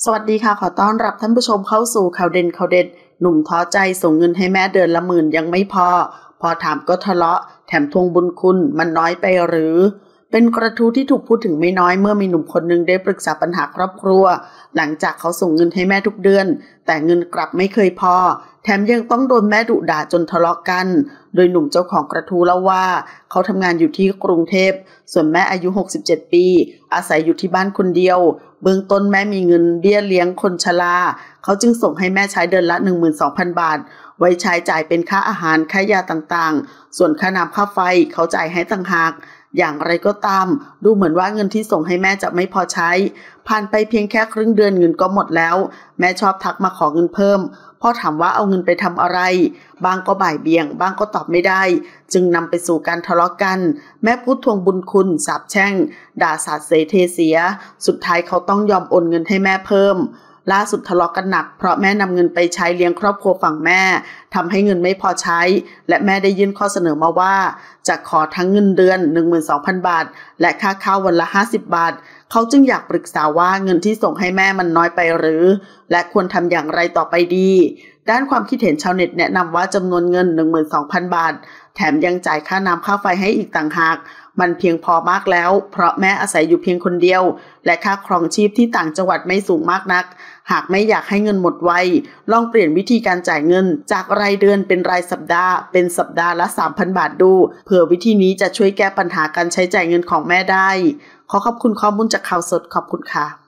สวัสดีค่ะขอต้อนรับท่านผู้ชมเข้าสู่ข่าวเด่นข่าวเด็ดหนุ่มท้อใจส่งเงินให้แม่เดือนละ10,000ยังไม่พอถามก็ทะเลาะแถมทวงบุญคุณมันน้อยไปหรือเป็นกระทู้ที่ถูกพูดถึงไม่น้อยเมื่อมีหนุ่มคนหนึ่งได้ปรึกษาปัญหาครอบครัวหลังจากเขาส่งเงินให้แม่ทุกเดือนแต่เงินกลับไม่เคยพอแถมยังต้องโดนแม่ดุด่าจนทะเลาะกันโดยหนุ่มเจ้าของกระทู้เล่าว่าเขาทำงานอยู่ที่กรุงเทพส่วนแม่อายุ67ปีอาศัยอยู่ที่บ้านคนเดียวเบื้องต้นแม่มีเงินเบี้ยเลี้ยงคนชราเขาจึงส่งให้แม่ใช้เดือนละ 12,000 บาทไว้ใช้จ่ายเป็นค่าอาหารค่ายาต่างๆส่วนค่าน้ำค่าไฟเขาจ่ายให้ต่างหากอย่างไรก็ตามดูเหมือนว่าเงินที่ส่งให้แม่จะไม่พอใช้ผ่านไปเพียงแค่ครึ่งเดือนเงินก็หมดแล้วแม่ชอบทักมาขอเงินเพิ่มพ่อถามว่าเอาเงินไปทำอะไรบางก็บ่ายเบี่ยงบางก็ตอบไม่ได้จึงนำไปสู่การทะเลาะกันแม่พูดทวงบุญคุณสาปแช่งด่าสาดเสเทเสียสุดท้ายเขาต้องยอมโอนเงินให้แม่เพิ่มล่าสุดทะเลาะกันหนักเพราะแม่นำเงินไปใช้เลี้ยงครอบครัวฝั่งแม่ทำให้เงินไม่พอใช้และแม่ได้ยื่นข้อเสนอมาว่าจะขอทั้งเงินเดือน 12,000 บาทและค่าข้าววันละ50 บาทเขาจึงอยากปรึกษาว่าเงินที่ส่งให้แม่มันน้อยไปหรือและควรทำอย่างไรต่อไปดีด้านความคิดเห็นชาวเน็ตแนะนำว่าจำนวนเงิน 12,000 บาทแถมยังจ่ายค่าน้ำค่าไฟให้อีกต่างหากมันเพียงพอมากแล้วเพราะแม่อาศัยอยู่เพียงคนเดียวและค่าครองชีพที่ต่างจังหวัดไม่สูงมากนักหากไม่อยากให้เงินหมดไวลองเปลี่ยนวิธีการจ่ายเงินจากรายเดือนเป็นรายสัปดาห์เป็นสัปดาห์ละ 3,000 บาทดูเผื่อวิธีนี้จะช่วยแก้ปัญหาการใช้จ่ายเงินของแม่ได้ขอขอบคุณข้อมูลจากข่าวสดขอบคุณค่ะ